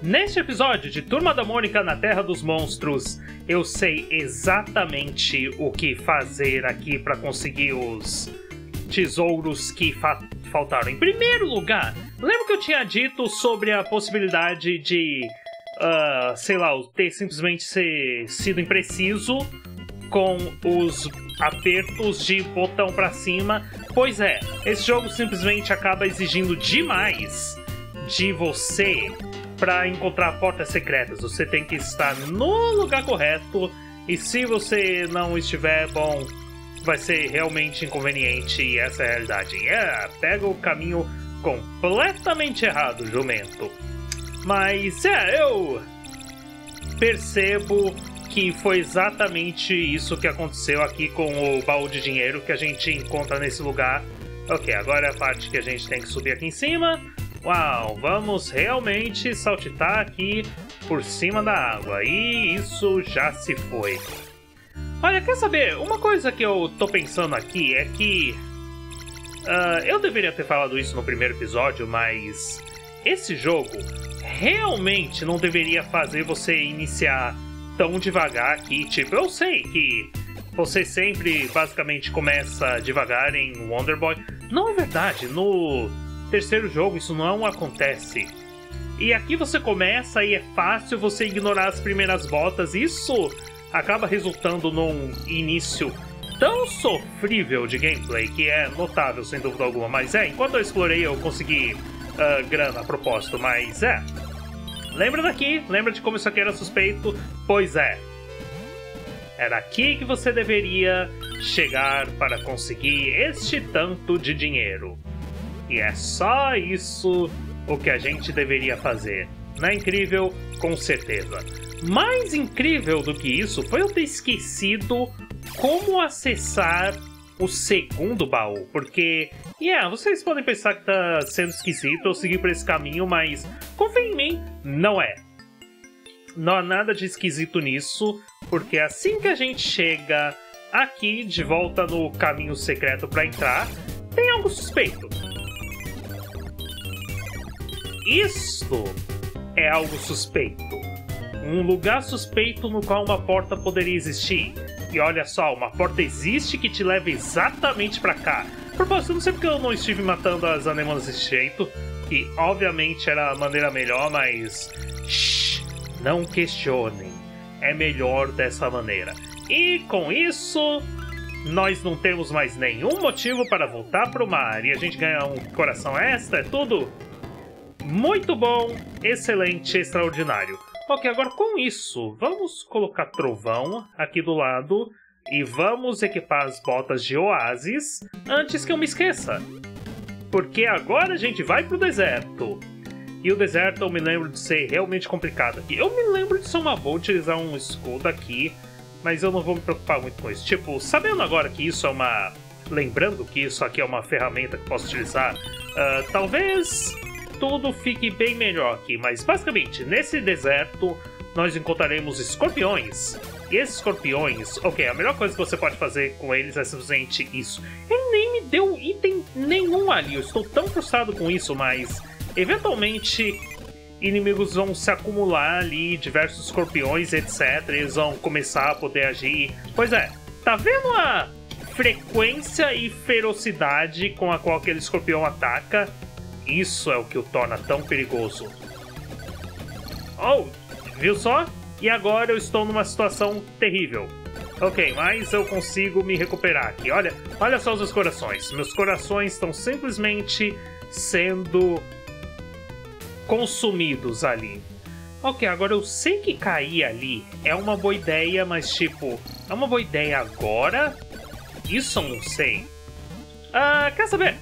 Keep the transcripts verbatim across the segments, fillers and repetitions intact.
Neste episódio de Turma da Mônica na Terra dos Monstros, eu sei exatamente o que fazer aqui para conseguir os tesouros que fa faltaram. Em primeiro lugar, lembra que eu tinha dito sobre a possibilidade de, uh, sei lá, ter simplesmente ser, sido impreciso com os apertos de botão para cima? Pois é, esse jogo simplesmente acaba exigindo demais de você para encontrar portas secretas. Você tem que estar no lugar correto, e se você não estiver, bom, vai ser realmente inconveniente, e essa é a realidade. Yeah, pega o caminho completamente errado, jumento. Mas é, eu percebo que foi exatamente isso que aconteceu aqui com o baú de dinheiro que a gente encontra nesse lugar. Ok, agora é a parte que a gente tem que subir aqui em cima. Uau, vamos realmente saltitar aqui por cima da água. E isso já se foi. Olha, quer saber? Uma coisa que eu tô pensando aqui é que... Uh, eu deveria ter falado isso no primeiro episódio, mas... esse jogo realmente não deveria fazer você iniciar tão devagar aqui. Tipo, eu sei que você sempre basicamente começa devagar em Wonder Boy. Não é verdade, no terceiro jogo isso não acontece. E aqui você começa e é fácil você ignorar as primeiras voltas. Isso acaba resultando num início tão sofrível de gameplay que é notável, sem dúvida alguma. Mas é, enquanto eu explorei eu consegui uh, grana a propósito, mas é. Lembra daqui? Lembra de como isso aqui era suspeito? Pois é. Era aqui que você deveria chegar para conseguir este tanto de dinheiro. E é só isso o que a gente deveria fazer. Não é incrível? Com certeza. Mais incrível do que isso foi eu ter esquecido como acessar o segundo baú. Porque, yeah, vocês podem pensar que tá sendo esquisito eu seguir por esse caminho, mas confia em mim, não é. Não há nada de esquisito nisso, porque assim que a gente chega aqui de volta no caminho secreto para entrar, tem algo suspeito. Isto é algo suspeito. Um lugar suspeito no qual uma porta poderia existir. E olha só, uma porta existe que te leva exatamente pra cá. Por propósito, eu não sei porque eu não estive matando as anemonas desse jeito, que obviamente era a maneira melhor, mas... shh, não questionem. É melhor dessa maneira. E com isso, nós não temos mais nenhum motivo para voltar pro mar. E a gente ganha um coração extra, é tudo muito bom, excelente, extraordinário. Ok, agora com isso, vamos colocar trovão aqui do lado e vamos equipar as botas de oásis antes que eu me esqueça. Porque agora a gente vai pro deserto. E o deserto eu me lembro de ser realmente complicado aqui. Eu me lembro de ser uma boa utilizar um escudo aqui, mas eu não vou me preocupar muito com isso. Tipo, sabendo agora que isso é uma... lembrando que isso aqui é uma ferramenta que posso utilizar, uh, talvez... tudo fique bem melhor aqui, mas basicamente, nesse deserto, nós encontraremos escorpiões. E esses escorpiões, ok, a melhor coisa que você pode fazer com eles é simplesmente isso. Ele nem me deu item nenhum ali, eu estou tão frustrado com isso, mas eventualmente inimigos vão se acumular ali, diversos escorpiões, etcétera. Eles vão começar a poder agir. Pois é, tá vendo a frequência e ferocidade com a qual aquele escorpião ataca? Isso é o que o torna tão perigoso. Oh, viu só? E agora eu estou numa situação terrível. Ok, mas eu consigo me recuperar aqui. Olha, olha só os meus corações. Meus corações estão simplesmente sendo consumidos ali. Ok, agora eu sei que cair ali é uma boa ideia, mas tipo, é uma boa ideia agora? Isso eu não sei. Ah, quer saber?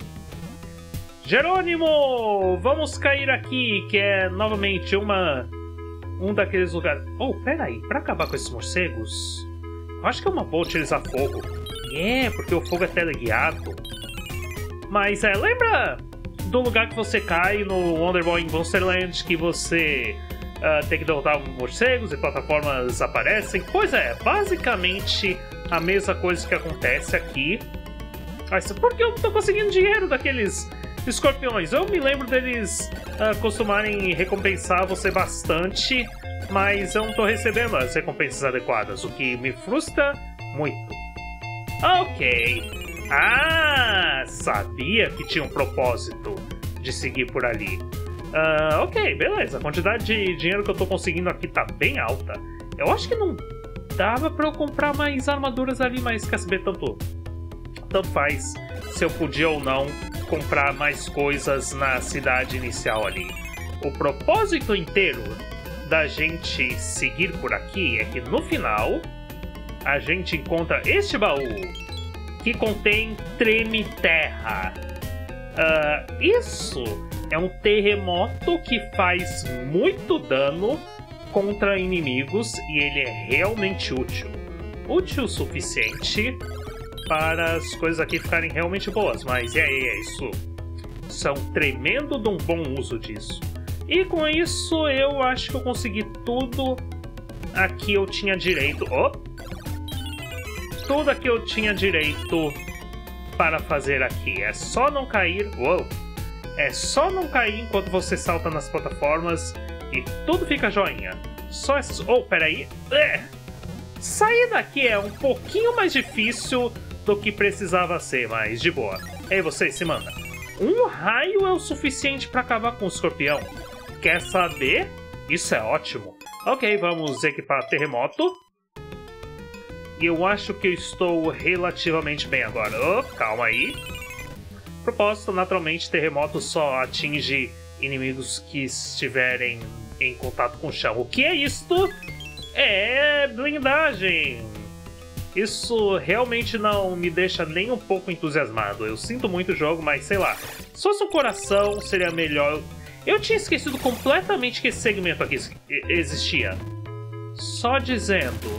Jerônimo, vamos cair aqui, que é novamente uma um daqueles lugares... Oh, peraí, pra acabar com esses morcegos, eu acho que é uma boa utilizar fogo. É, porque o fogo é teleguiado. Mas é, lembra do lugar que você cai no Wonder Boy em Monsterland, que você uh, tem que derrotar morcegos e plataformas aparecem? Pois é, basicamente a mesma coisa que acontece aqui. Mas por que eu não tô conseguindo dinheiro daqueles... Escorpiões, eu me lembro deles uh, costumarem recompensar você bastante, mas eu não tô recebendo as recompensas adequadas, o que me frustra muito. Ok. Ah, sabia que tinha um propósito de seguir por ali. Uh, ok, beleza. A quantidade de dinheiro que eu tô conseguindo aqui tá bem alta. Eu acho que não dava pra eu comprar mais armaduras ali, mas quer saber, tanto, tanto faz se eu podia ou não comprar mais coisas na cidade inicial ali. O propósito inteiro da gente seguir por aqui é que no final a gente encontra este baú que contém Treme Terra. Uh, isso é um terremoto que faz muito dano contra inimigos e ele é realmente útil. Útil o suficiente para as coisas aqui ficarem realmente boas, mas é, é isso. Isso é um tremendo de um bom uso disso. E com isso eu acho que eu consegui tudo aqui eu tinha direito. Oh! Tudo aqui eu tinha direito para fazer aqui. É só não cair. Uou! É só não cair enquanto você salta nas plataformas e tudo fica joinha. Só essas. Oh, peraí. É. Sair daqui é um pouquinho mais difícil do que precisava ser, mas de boa. Ei, você, se manda. Um raio é o suficiente para acabar com o escorpião. Quer saber? Isso é ótimo. Ok, vamos equipar terremoto. E eu acho que eu estou relativamente bem agora. Oh, calma aí. Propósito, naturalmente, terremoto só atinge inimigos que estiverem em contato com o chão. O que é isto? É blindagem. Isso realmente não me deixa nem um pouco entusiasmado. Eu sinto muito o jogo, mas sei lá. Se fosse um coração, seria melhor. Eu tinha esquecido completamente que esse segmento aqui existia. Só dizendo.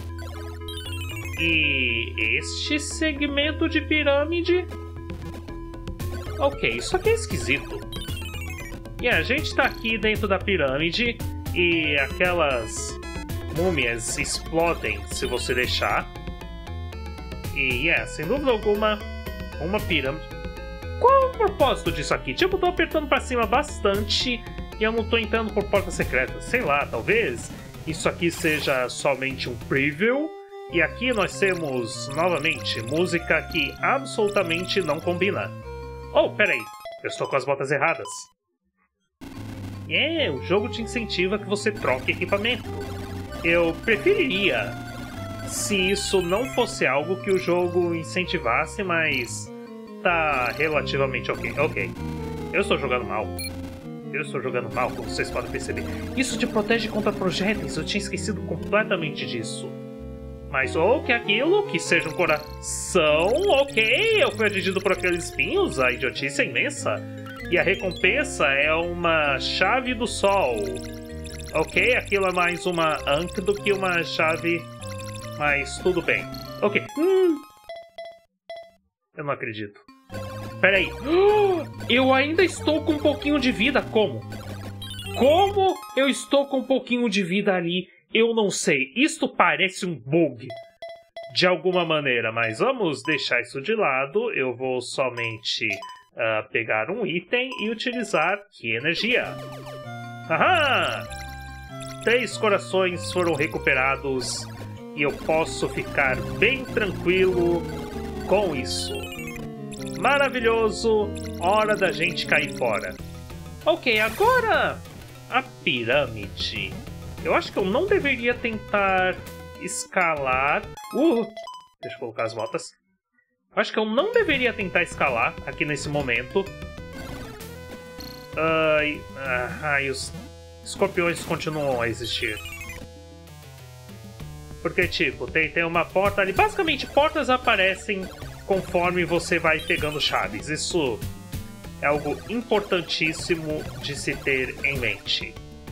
E este segmento de pirâmide? Ok, isso aqui é esquisito. E a gente tá aqui dentro da pirâmide e aquelas múmias explodem se você deixar. E, é, sem dúvida alguma, uma pirâmide. Qual é o propósito disso aqui? Tipo, eu tô apertando pra cima bastante e eu não tô entrando por porta secreta. Sei lá, talvez isso aqui seja somente um preview. E aqui nós temos, novamente, música que absolutamente não combina. Oh, peraí, eu estou com as botas erradas. É, o jogo te incentiva que você troque equipamento. Eu preferiria se isso não fosse algo que o jogo incentivasse, mas tá relativamente ok. Ok, eu estou jogando mal. Eu estou jogando mal, como vocês podem perceber. Isso te protege contra projéteis, eu tinha esquecido completamente disso. Mas ou que aquilo, que seja um coração, ok, eu fui atingido por aqueles espinhos, a idiotice é imensa. E a recompensa é uma chave do sol. Ok, aquilo é mais uma Ankh do que uma chave, mas tudo bem. Ok, hum. Eu não acredito. Peraí, eu ainda estou com um pouquinho de vida, como? Como eu estou com um pouquinho de vida ali? Eu não sei, isto parece um bug de alguma maneira, mas vamos deixar isso de lado. Eu vou somente uh, pegar um item e utilizar que energia. Aham! Três corações foram recuperados e eu posso ficar bem tranquilo com isso. Maravilhoso! Hora da gente cair fora. Ok, agora a pirâmide. Eu acho que eu não deveria tentar escalar... Uh! Deixa eu colocar as botas. Eu acho que eu não deveria tentar escalar aqui nesse momento. Ai, ai, os escorpiões continuam a existir. Porque, tipo, tem, tem uma porta ali. Basicamente, portas aparecem conforme você vai pegando chaves. Isso é algo importantíssimo de se ter em mente.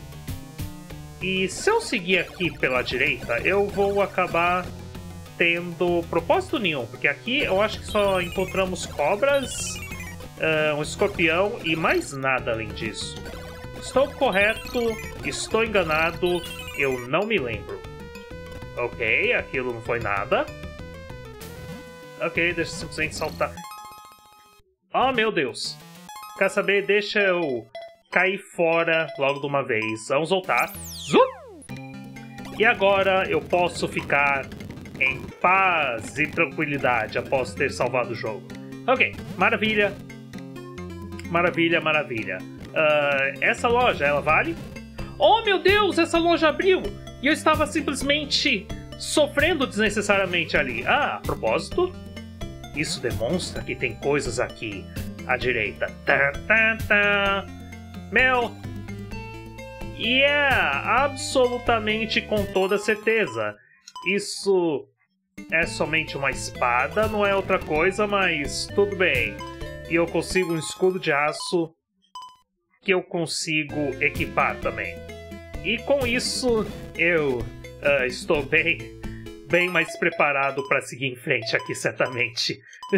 E se eu seguir aqui pela direita, eu vou acabar tendo propósito nenhum. Porque aqui eu acho que só encontramos cobras, uh, um escorpião e mais nada além disso. Estou correto? Estou enganado? Eu não me lembro. Ok, aquilo não foi nada. Ok, deixa eu simplesmente saltar. Oh, meu Deus. Quer saber? Deixa eu cair fora logo de uma vez. Vamos voltar. Zup! E agora eu posso ficar em paz e tranquilidade após ter salvado o jogo. Ok, maravilha. Maravilha, maravilha. Uh, essa loja, ela vale? Oh, meu Deus, essa loja abriu! E eu estava simplesmente sofrendo desnecessariamente ali. Ah, a propósito, isso demonstra que tem coisas aqui à direita. Tá, tá, tá. Mel. E é absolutamente com toda certeza. Isso é somente uma espada, não é outra coisa, mas tudo bem. E eu consigo um escudo de aço que eu consigo equipar também. E com isso eu uh, estou bem, bem mais preparado para seguir em frente aqui, certamente.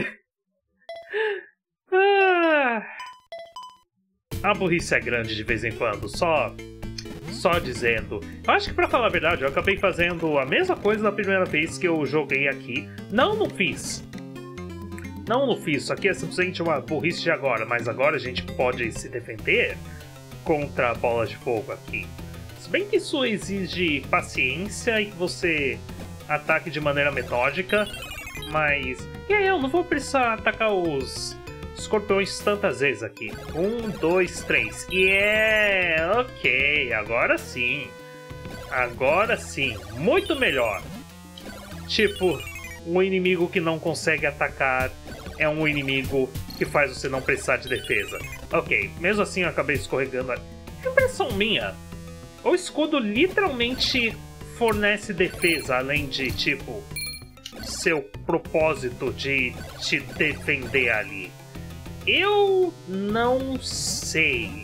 ah, a burrice é grande de vez em quando, só... Só dizendo. Eu acho que, pra falar a verdade, eu acabei fazendo a mesma coisa da primeira vez que eu joguei aqui. Não, não fiz. Não, não fiz. Isso aqui é simplesmente uma burrice de agora. Mas agora a gente pode se defender contra bolas de fogo aqui. Se bem que isso exige paciência e que você ataque de maneira metódica. Mas... E aí, eu não vou precisar atacar os... escorpiões tantas vezes aqui. Um, dois, três. Yeah! Ok, agora sim. Agora sim. Muito melhor. Tipo, um inimigo que não consegue atacar é um inimigo que faz você não precisar de defesa. Ok, mesmo assim eu acabei escorregando. É impressão minha. O escudo literalmente fornece defesa, além de, tipo, seu propósito de te defender ali. Eu não sei.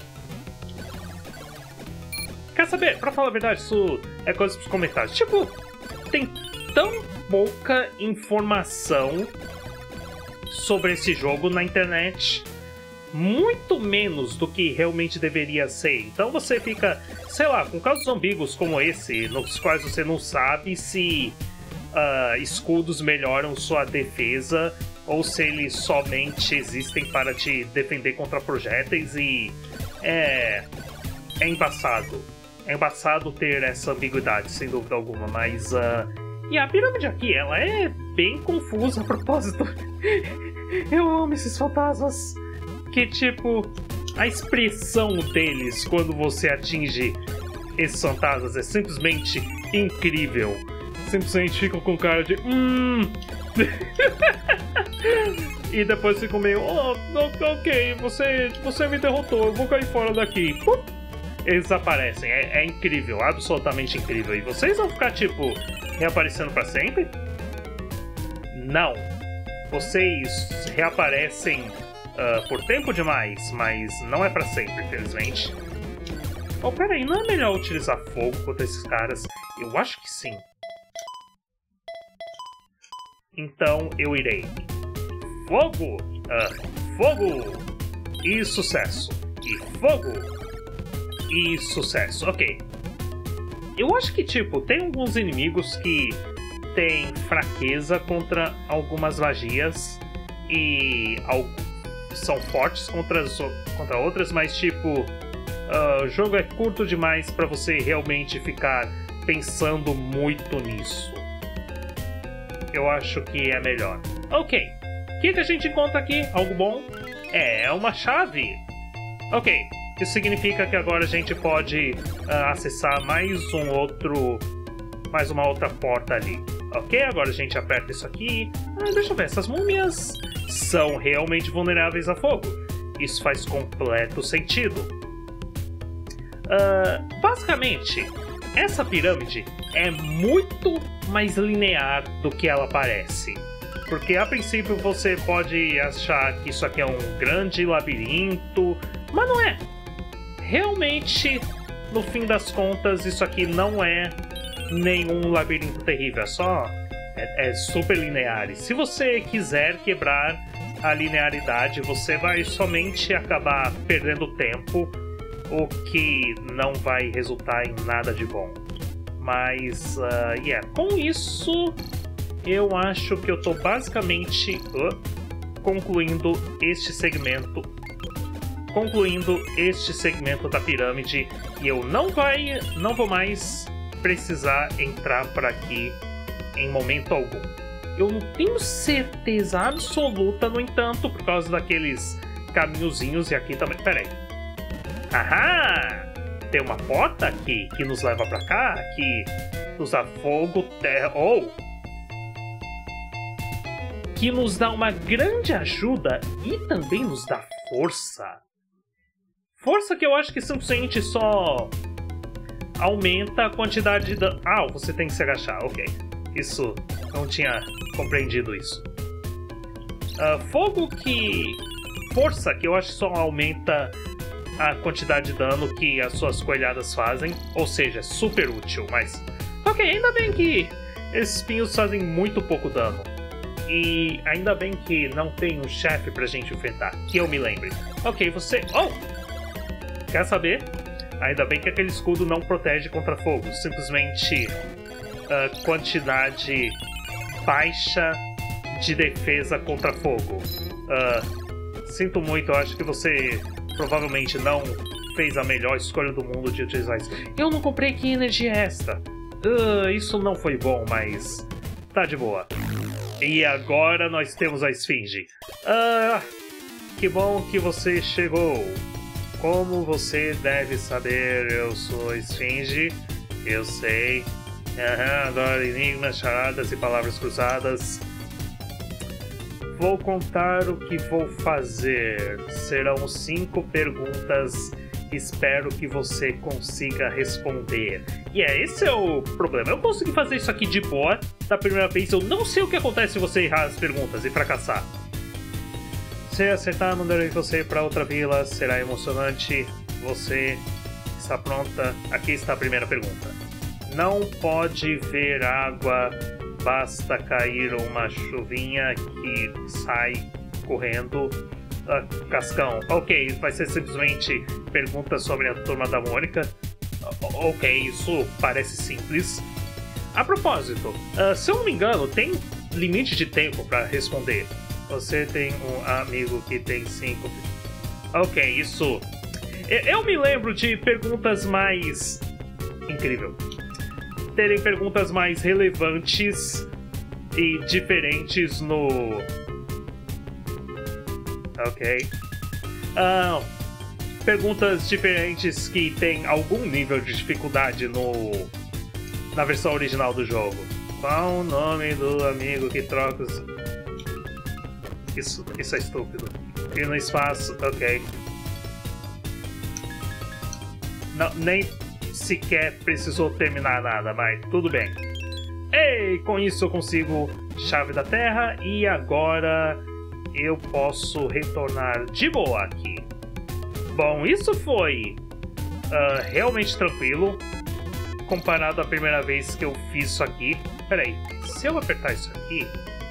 Quer saber? Pra falar a verdade, isso é coisa pros comentários. Tipo, tem tão pouca informação sobre esse jogo na internet. Muito menos do que realmente deveria ser. Então você fica, sei lá, com casos ambíguos como esse, nos quais você não sabe se uh, escudos melhoram sua defesa ou se eles somente existem para te defender contra projéteis. E é, é embaçado. É embaçado ter essa ambiguidade, sem dúvida alguma, mas... Uh, e a pirâmide aqui, ela é bem confusa a propósito. Eu amo esses fantasmas. Que, tipo, a expressão deles quando você atinge esses fantasmas é simplesmente incrível. Simplesmente ficam com cara de... Hum... e depois ficam meio... Oh, ok, você, você me derrotou, eu vou cair fora daqui. Pum. Eles aparecem, é, é incrível, absolutamente incrível. E vocês vão ficar, tipo, reaparecendo pra sempre? Não. Vocês reaparecem uh, por tempo demais, mas não é pra sempre, infelizmente. Oh, peraí, não é melhor utilizar fogo contra esses caras? Eu acho que sim. Então eu irei. Fogo! Uh, fogo! E sucesso! E fogo! E sucesso, ok. Eu acho que, tipo, tem alguns inimigos que têm fraqueza contra algumas magias e são fortes contra, as, contra outras, mas, tipo, uh, o jogo é curto demais pra você realmente ficar pensando muito nisso. Eu acho que é melhor. Ok, o que, que a gente encontra aqui? Algo bom? É, é uma chave. Ok. Isso significa que agora a gente pode uh, acessar mais um outro... Mais uma outra porta ali. Ok, agora a gente aperta isso aqui. Ah, deixa eu ver, essas múmias são realmente vulneráveis a fogo. Isso faz completo sentido. Uh, basicamente, essa pirâmide é muito mais linear do que ela parece. Porque a princípio você pode achar que isso aqui é um grande labirinto, mas não é. Realmente, no fim das contas, isso aqui não é nenhum labirinto terrível, é só... É, é super linear. E se você quiser quebrar a linearidade, você vai somente acabar perdendo tempo, o que não vai resultar em nada de bom. Mas, uh, yeah, com isso, eu acho que eu tô basicamente uh, concluindo este segmento concluindo este segmento da pirâmide. E eu não, vai, não vou mais precisar entrar por aqui em momento algum. Eu não tenho certeza absoluta, no entanto, por causa daqueles caminhozinhos. E aqui também... Pera aí. Ahá! Tem uma porta aqui que nos leva pra cá, que nos dá fogo, terra... Oh! Que nos dá uma grande ajuda e também nos dá força. Força que eu acho que simplesmente só aumenta a quantidade de dano. Ah, você tem que se agachar, ok. Isso, não tinha compreendido isso. Uh, fogo que... Força que eu acho que só aumenta a quantidade de dano que as suas coelhadas fazem. Ou seja, é super útil, mas... Ok, ainda bem que esses espinhos fazem muito pouco dano. E ainda bem que não tem um chefe pra gente enfrentar, que eu me lembre. Ok, você... Oh! Quer saber? Ainda bem que aquele escudo não protege contra fogo. Simplesmente uh, quantidade baixa de defesa contra fogo. Uh, sinto muito, eu acho que você provavelmente não fez a melhor escolha do mundo de utilizar isso. Eu não comprei aqui energia extra. Uh, isso não foi bom, mas tá de boa. E agora nós temos a esfinge. Ah, que bom que você chegou. Como você deve saber, eu sou a esfinge. Eu sei. Aham, agora enigmas, charadas e palavras cruzadas. Vou contar o que vou fazer. Serão cinco perguntas. Espero que você consiga responder. E é, esse é o problema. Eu consegui fazer isso aqui de boa da primeira vez. Eu não sei o que acontece se você errar as perguntas e fracassar. Se acertar, mandarei você para outra vila. Será emocionante. Você está pronta? Aqui está a primeira pergunta. Não pode ver água. Basta cair uma chuvinha que sai correndo. Uh, Cascão. Ok, vai ser simplesmente perguntas sobre a Turma da Mônica. Uh, ok, isso parece simples. A propósito, uh, se eu não me engano, tem limite de tempo para responder. Você tem um amigo que tem cinco... Ok, isso... Eu me lembro de perguntas mais... Incrível. Terem perguntas mais relevantes e diferentes no... Ok. Ah, perguntas diferentes que tem algum nível de dificuldade no na versão original do jogo. Qual o nome do amigo que troca os... Isso, isso é estúpido. E no espaço, ok. Não, nem sequer precisou terminar nada, mas tudo bem. Ei, com isso eu consigo chave da terra e agora... eu posso retornar de boa aqui. Bom, isso foi uh, realmente tranquilo comparado à primeira vez que eu fiz isso aqui. Peraí, se eu apertar isso aqui...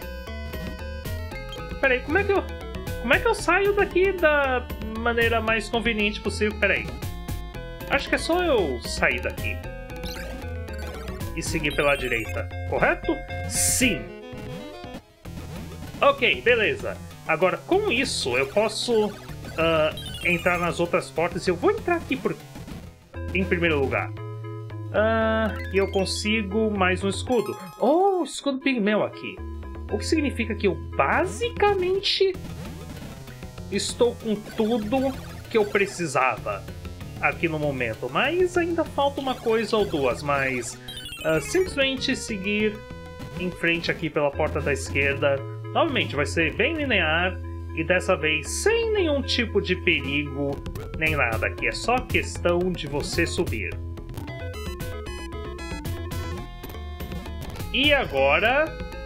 Peraí, como é que eu... Como é que eu saio daqui da maneira mais conveniente possível? Peraí. Acho que é só eu sair daqui e seguir pela direita, correto? Sim! Ok, beleza. Agora, com isso, eu posso uh, entrar nas outras portas. Eu vou entrar aqui por... em primeiro lugar. E uh, eu consigo mais um escudo. Oh, escudo pigmeu aqui. O que significa que eu basicamente estou com tudo que eu precisava aqui no momento. Mas ainda falta uma coisa ou duas. Mas uh, simplesmente seguir em frente aqui pela porta da esquerda. Novamente, vai ser bem linear e dessa vez sem nenhum tipo de perigo nem nada aqui. É só questão de você subir. E agora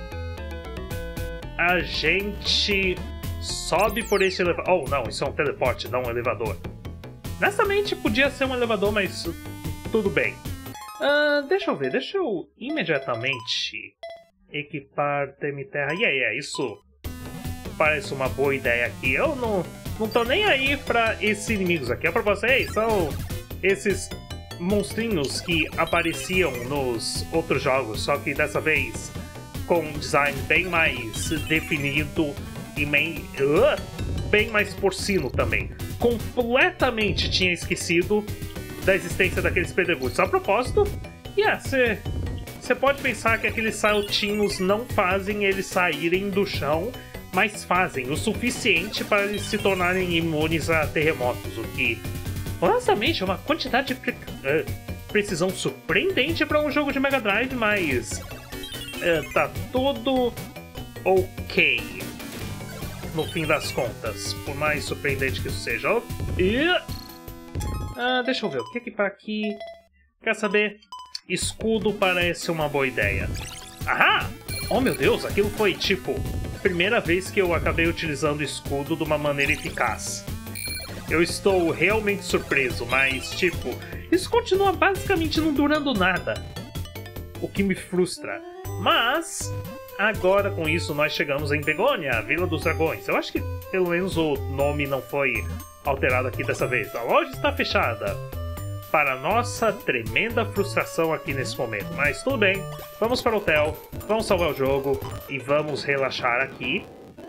a gente sobe por esse elevador. Oh, não, isso é um teleporte, não um elevador. Honestamente, podia ser um elevador, mas tudo bem. Uh, deixa eu ver, deixa eu imediatamente... equipar Termiterra. E aí, é isso parece uma boa ideia aqui. Eu não, não tô nem aí pra esses inimigos aqui. É pra vocês, são esses monstrinhos que apareciam nos outros jogos, só que dessa vez com um design bem mais definido e bem, uh, bem mais porcino também. completamente tinha esquecido da existência daqueles pedregulhos. A propósito, yeah, você pode pensar que aqueles saltinhos não fazem eles saírem do chão, mas fazem o suficiente para eles se tornarem imunes a terremotos, o que, honestamente, é uma quantidade de pre uh, precisão surpreendente para um jogo de Mega Drive, mas uh, tá tudo ok no fim das contas, por mais surpreendente que isso seja. E... Uh, deixa eu ver, o que é que para aqui? Quer saber? Escudo parece uma boa ideia. Ahá! Oh meu Deus, aquilo foi tipo... primeira vez que eu acabei utilizando escudo de uma maneira eficaz. Eu estou realmente surpreso, mas, tipo, isso continua basicamente não durando nada. O que me frustra. Mas, agora com isso nós chegamos em Begonia, a Vila dos Dragões. Eu acho que pelo menos o nome não foi alterado aqui dessa vez. A loja está fechada. Para nossa tremenda frustração aqui nesse momento. Mas tudo bem, vamos para o hotel, vamos salvar o jogo e vamos relaxar aqui.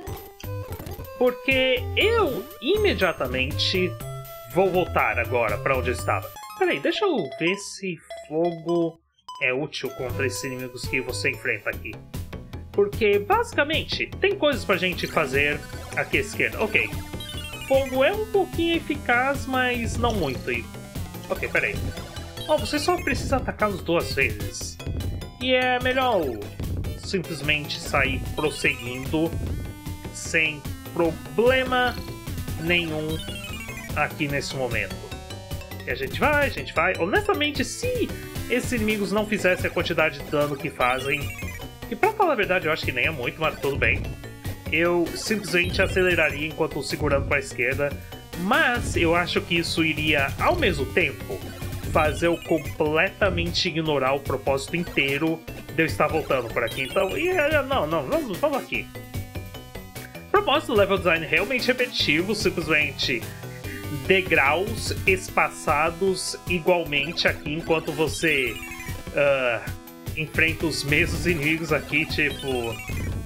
Porque eu imediatamente vou voltar agora para onde eu estava. Peraí, deixa eu ver se fogo é útil contra esses inimigos que você enfrenta aqui. Porque basicamente tem coisas pra gente fazer aqui à esquerda. Ok, fogo é um pouquinho eficaz, mas não muito. Ok, peraí. Oh, você só precisa atacá-los duas vezes. E é melhor simplesmente sair prosseguindo sem problema nenhum aqui nesse momento. E a gente vai, a gente vai. Honestamente, se esses inimigos não fizessem a quantidade de dano que fazem, e pra falar a verdade eu acho que nem é muito, mas tudo bem, eu simplesmente aceleraria enquanto segurando para a esquerda. Mas eu acho que isso iria, ao mesmo tempo, fazer eu completamente ignorar o propósito inteiro de eu estar voltando por aqui. Então, yeah, não, não, vamos, vamos aqui. Propósito do level design realmente repetitivo, simplesmente degraus espaçados igualmente aqui, enquanto você uh, enfrenta os mesmos inimigos aqui, tipo...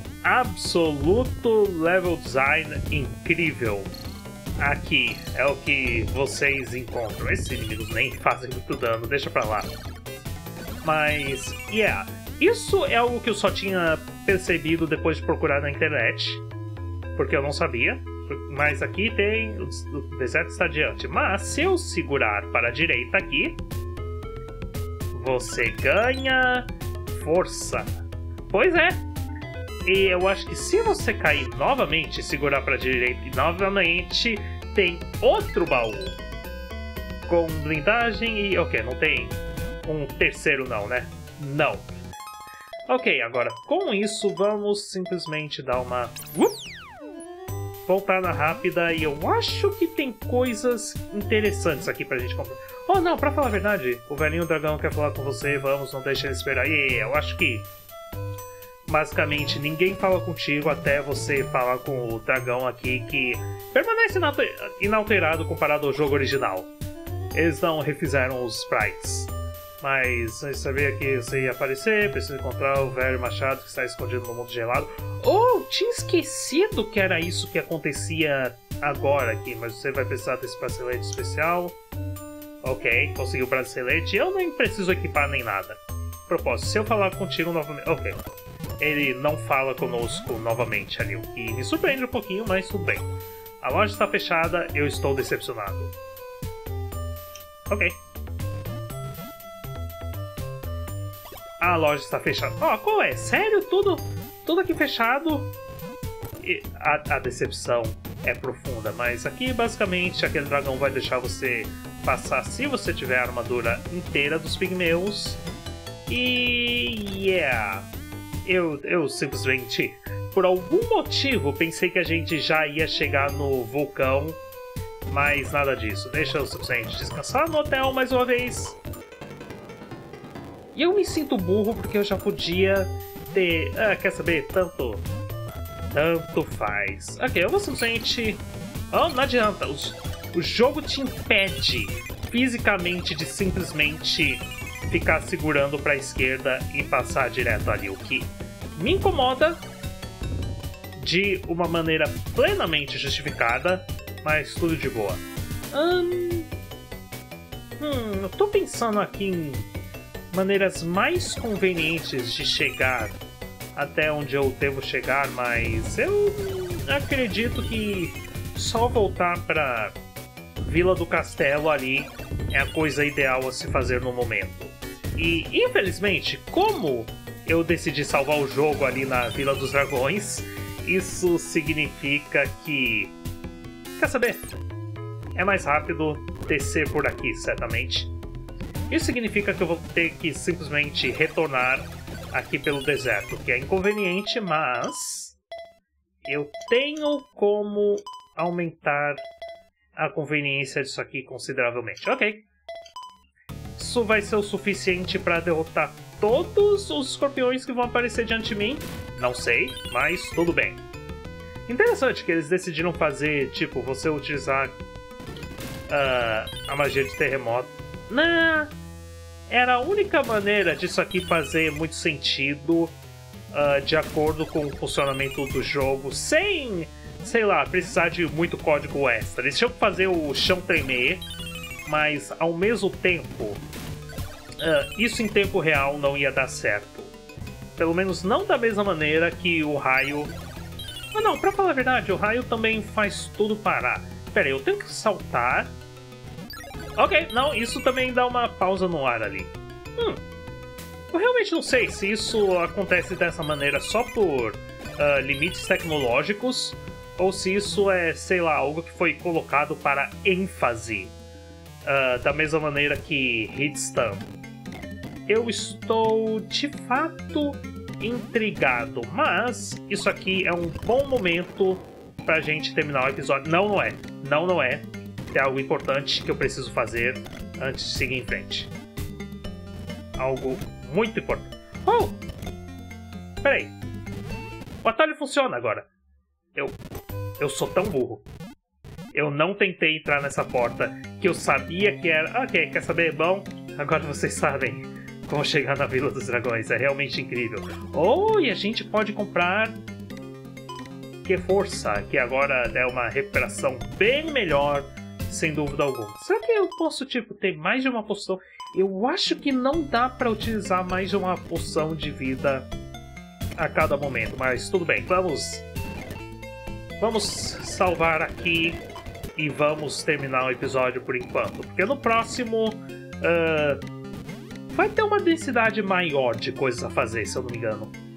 absoluto level design incrível. Aqui é o que vocês encontram. Esses inimigos nem fazem muito dano, deixa pra lá. Mas, yeah, isso é algo que eu só tinha percebido depois de procurar na internet, porque eu não sabia. Mas aqui tem... o deserto está adiante. Mas se eu segurar para a direita aqui, você ganha força. Pois é. E eu acho que se você cair novamente, segurar para a direita e novamente, tem outro baú com blindagem e... ok, não tem um terceiro não, né? Não. Ok, agora com isso vamos simplesmente dar uma... Uh! voltar na rápida e eu acho que tem coisas interessantes aqui pra gente comprar. Oh não, pra falar a verdade, o velhinho dragão quer falar com você, vamos, não deixe ele esperar. E eu acho que... basicamente, ninguém fala contigo até você falar com o dragão aqui, que permanece inalterado comparado ao jogo original. Eles não refizeram os sprites. Mas você sabia que você ia aparecer, precisa encontrar o velho machado que está escondido no mundo gelado. Oh, tinha esquecido que era isso que acontecia agora aqui, mas você vai precisar desse bracelete especial. Ok, conseguiu o bracelete. Eu nem preciso equipar nem nada. Propósito, se eu falar contigo novamente... ok. Ele não fala conosco novamente ali, o que me surpreende um pouquinho, mas tudo bem. A loja está fechada, eu estou decepcionado. Ok. A loja está fechada. Ó, oh, qual é? Sério? Tudo, tudo aqui fechado? E a, a decepção é profunda, mas aqui basicamente aquele dragão vai deixar você passar se você tiver a armadura inteira dos pigmeus. E... yeah... Eu, eu simplesmente, por algum motivo, pensei que a gente já ia chegar no vulcão, mas nada disso. Deixa eu simplesmente descansar no hotel mais uma vez. E eu me sinto burro porque eu já podia ter... Ah, quer saber? Tanto... Tanto faz. Ok, eu vou simplesmente... Oh, não adianta. O, o jogo te impede fisicamente de simplesmente... ficar segurando para a esquerda e passar direto ali, o que me incomoda de uma maneira plenamente justificada, mas tudo de boa. Hum, hum, eu tô pensando aqui em maneiras mais convenientes de chegar até onde eu devo chegar, mas eu acredito que só voltar pra Vila do Castelo ali é a coisa ideal a se fazer no momento. E, infelizmente, como eu decidi salvar o jogo ali na Vila dos Dragões, isso significa que... Quer saber? É mais rápido descer por aqui, certamente. Isso significa que eu vou ter que simplesmente retornar aqui pelo deserto, que é inconveniente, mas... eu tenho como aumentar a conveniência disso aqui consideravelmente. Ok. Isso vai ser o suficiente para derrotar todos os escorpiões que vão aparecer diante de mim? Não sei, mas tudo bem. Interessante que eles decidiram fazer, tipo, você utilizar uh, a magia de terremoto. Não, era a única maneira disso aqui fazer muito sentido uh, de acordo com o funcionamento do jogo, sem, sei lá, precisar de muito código extra. Eles tinham que fazer o chão tremer, mas ao mesmo tempo, uh, isso em tempo real não ia dar certo. Pelo menos não da mesma maneira que o raio... Ah não, pra falar a verdade, o raio também faz tudo parar. Pera aí, eu tenho que saltar. Ok, não, isso também dá uma pausa no ar ali. Hum, eu realmente não sei se isso acontece dessa maneira só por uh, limites tecnológicos, ou se isso é, sei lá, algo que foi colocado para ênfase. Uh, da mesma maneira que Hitstun. Eu estou, de fato, intrigado, mas isso aqui é um bom momento pra gente terminar o episódio. Não, não é. Não, não é. Tem algo importante que eu preciso fazer antes de seguir em frente. Algo muito importante. Oh! Peraí. O atalho funciona agora. Eu... Eu sou tão burro. Eu não tentei entrar nessa porta que eu sabia que era... Ok, quer saber? Bom, agora vocês sabem como chegar na Vila dos Dragões. É realmente incrível. Oh, e a gente pode comprar... Que força, que agora é uma recuperação bem melhor, sem dúvida alguma. Será que eu posso, tipo, ter mais de uma poção? Eu acho que não dá pra utilizar mais de uma poção de vida a cada momento, mas tudo bem. Vamos... Vamos salvar aqui e vamos terminar o episódio por enquanto. Porque no próximo uh, vai ter uma densidade maior de coisas a fazer, se eu não me engano.